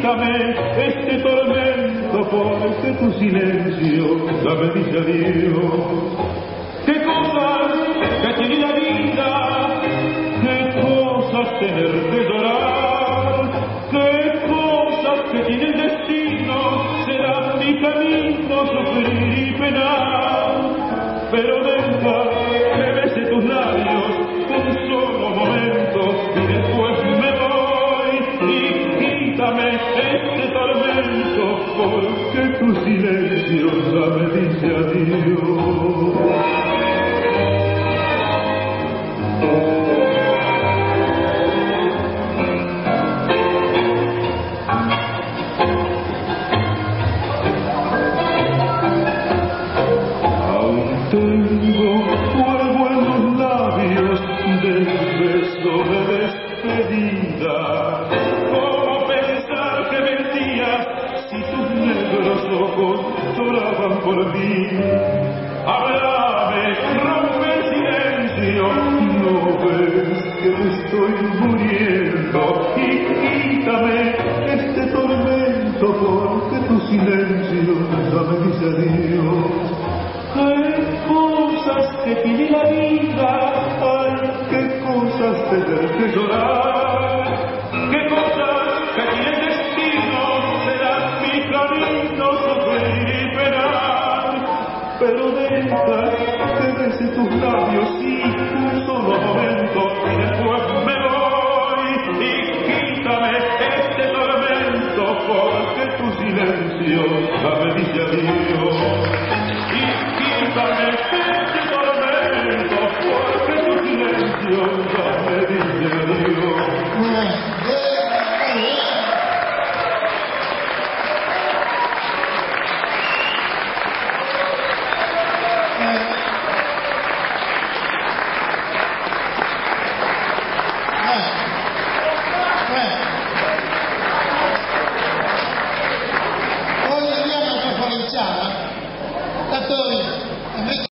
quítame este tormento, porque tu silencio ya me dice adiós. Qué cosas que tiene la vida, qué cosas tener que llorar, qué cosas que tiene el destino, será mi camino sufrir y penar. Pero deja que bese tus labios un solo momento y después me voy y quítame este tormento, porque tu silencio ya me dice adiós. Tengo fuego en los labios del beso de despedida. ¿Cómo pensar que mentías si tus negros ojos lloraban por mí? Háblame, rompe el silencio, ¿no ves que me estoy muriendo? Y quítame este tormento, porque tu silencio ya me dice adiós. Qué cosas que tiene la vida, ay, qué cosas tener que llorar.